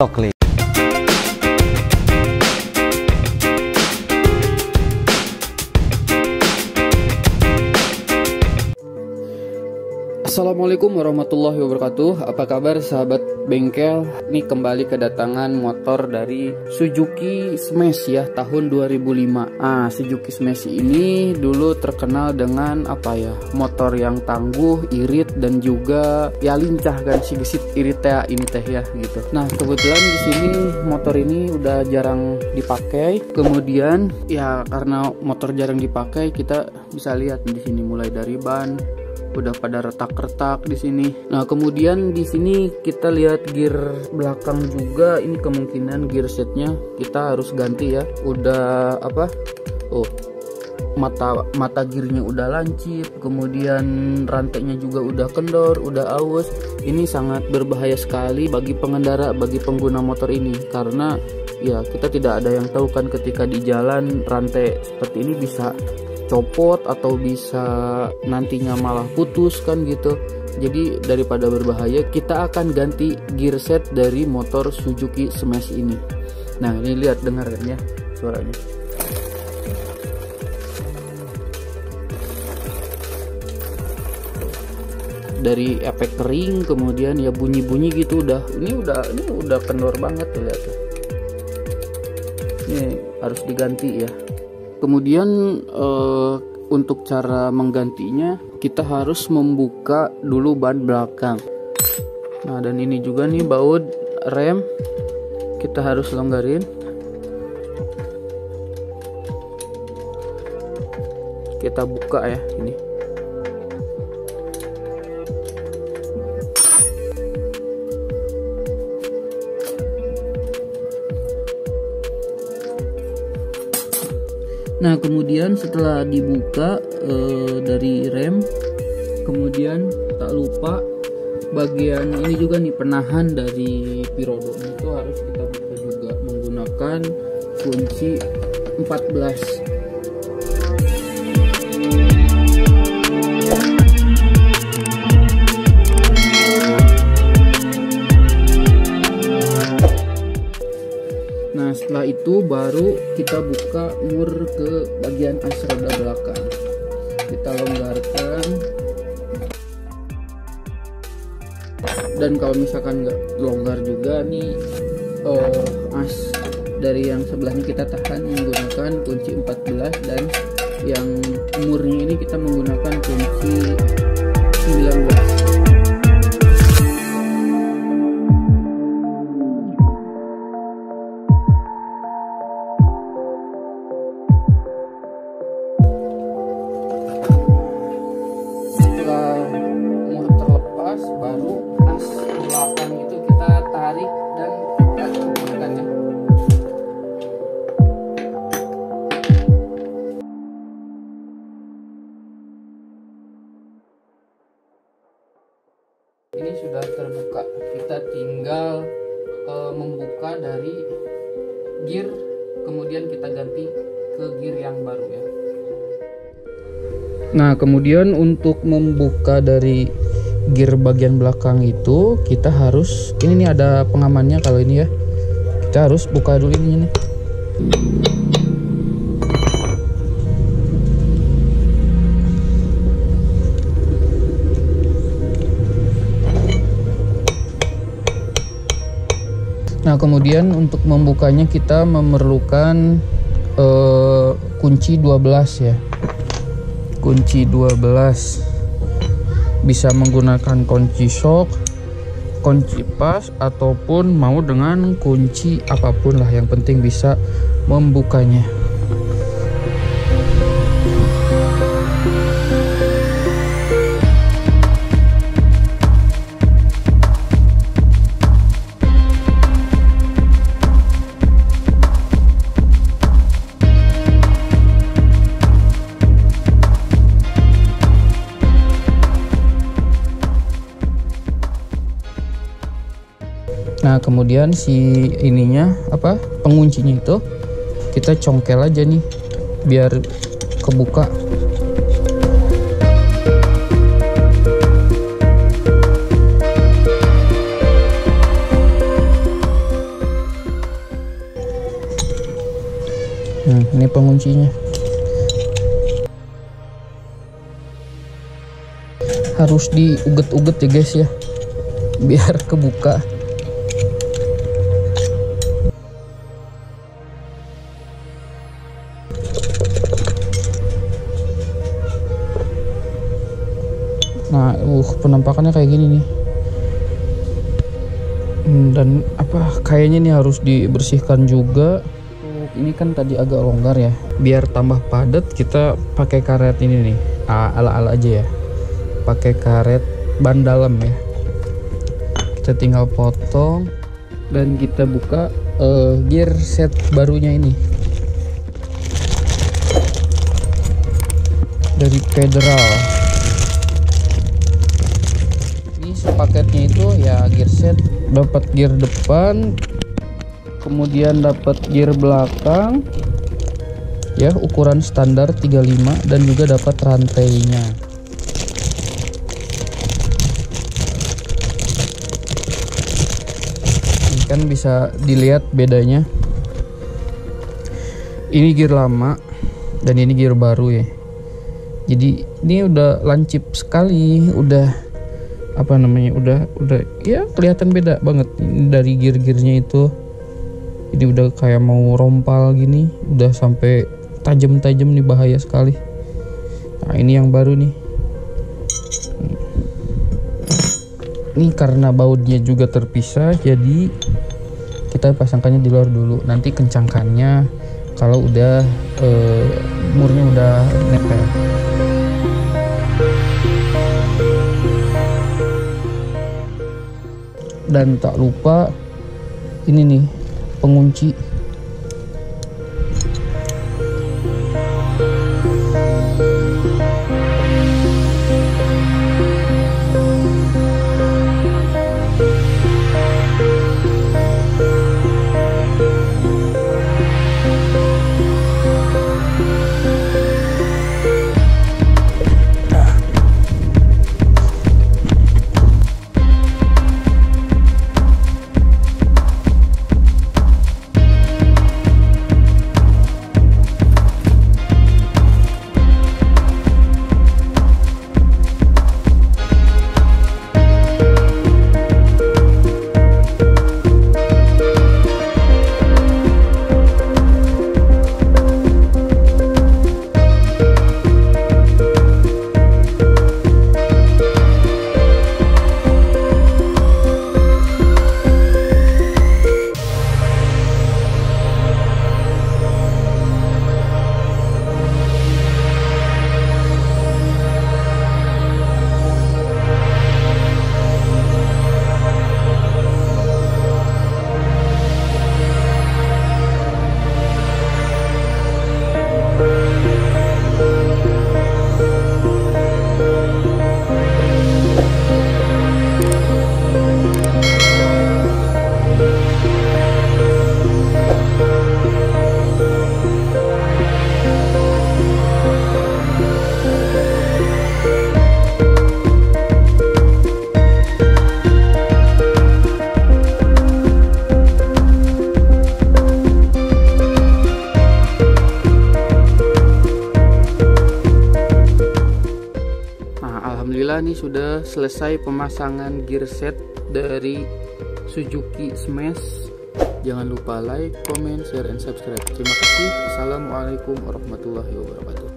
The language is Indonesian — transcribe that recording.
Tokli. Assalamualaikum warahmatullahi wabarakatuh. Apa kabar sahabat bengkel? Ini kembali kedatangan motor dari Suzuki Smash ya, tahun 2005. Suzuki Smash ini dulu terkenal dengan apa ya? Motor yang tangguh, irit, dan juga ya lincah kan, si gesit irit ya ini teh ya gitu. Nah, kebetulan di sini motor ini udah jarang dipakai. Kemudian ya karena motor jarang dipakai, kita bisa lihat di sini mulai dari ban udah pada retak-retak di sini. Nah, kemudian di sini kita lihat gear belakang juga. Ini kemungkinan gear setnya kita harus ganti ya. Udah apa? Mata gearnya udah lancip, kemudian rantainya juga udah kendor, udah aus. Ini sangat berbahaya sekali bagi pengendara, bagi pengguna motor ini, karena ya kita tidak ada yang tahu kan ketika di jalan rantai seperti ini bisa copot atau bisa nantinya malah putus kan gitu. Jadi daripada berbahaya, kita akan ganti gear set dari motor Suzuki Smash ini. Nah, ini lihat, dengar kan ya suaranya. Dari efek kering, kemudian ya bunyi-bunyi gitu, ini udah kendor banget tuh, lihat tuh. Ini harus diganti ya. Kemudian untuk cara menggantinya, kita harus membuka dulu ban belakang. Nah, dan ini juga nih baut rem, kita harus longgarin. Kita buka ya ini. Nah, kemudian setelah dibuka dari rem, kemudian tak lupa bagian ini juga nih, penahan dari pirodom itu harus kita buka juga menggunakan kunci 14. Nah, setelah itu baru kita buka mur ke bagian as roda belakang. Kita longgarkan. Dan kalau misalkan nggak longgar juga nih, as dari yang sebelahnya kita tahan menggunakan kunci 14, dan yang murnya ini kita menggunakan kunci 19. Baru as belakang itu kita tarik dan kita hubungkannya. Ini sudah terbuka, kita tinggal membuka dari gear, kemudian kita ganti ke gear yang baru ya. Nah, kemudian untuk membuka dari gear bagian belakang itu kita harus, ini nih ada pengamannya kalau ini ya, kita harus buka dulu ini nih. Nah, kemudian untuk membukanya kita memerlukan kunci 12 ya, kunci 12. Bisa menggunakan kunci shock, kunci pas, ataupun mau dengan kunci apapun lah, yang penting bisa membukanya. Nah, kemudian si ininya apa, penguncinya itu kita congkel aja nih biar kebuka. ini penguncinya. Harus diuget-uget ya guys ya, biar kebuka. Nah, penampakannya kayak gini nih. Dan kayaknya nih harus dibersihkan juga. Ini kan tadi agak longgar ya. Biar tambah padat kita pakai karet ini nih. Ala-ala aja ya. Pakai karet ban dalam ya. Kita tinggal potong dan kita buka gear set barunya ini. Dari Federal. Paketnya itu ya gear set, dapat gear depan, kemudian dapat gear belakang ya, ukuran standar 35, dan juga dapat rantainya. Ini kan bisa dilihat bedanya, ini gear lama dan ini gear baru ya. Jadi ini udah lancip sekali, udah udah ya kelihatan beda banget dari gear-gearnya itu. Ini udah kayak mau rompal gini, udah sampai tajam-tajam nih, bahaya sekali. Nah, ini yang baru nih. Ini karena bautnya juga terpisah, jadi kita pasangkannya di luar dulu. Nanti kencangkannya kalau udah murnya udah nempel. Dan tak lupa ini nih pengunci. Alhamdulillah nih sudah selesai pemasangan gear set dari Suzuki Smash. Jangan lupa like, comment, share, and subscribe. Terima kasih. Assalamualaikum warahmatullahi wabarakatuh.